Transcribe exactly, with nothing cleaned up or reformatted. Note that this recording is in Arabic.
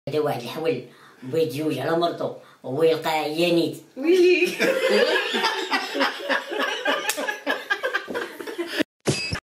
هذا واحد الحول بغى يتزوج على مرتو وهو يلقى عيانيت ويلي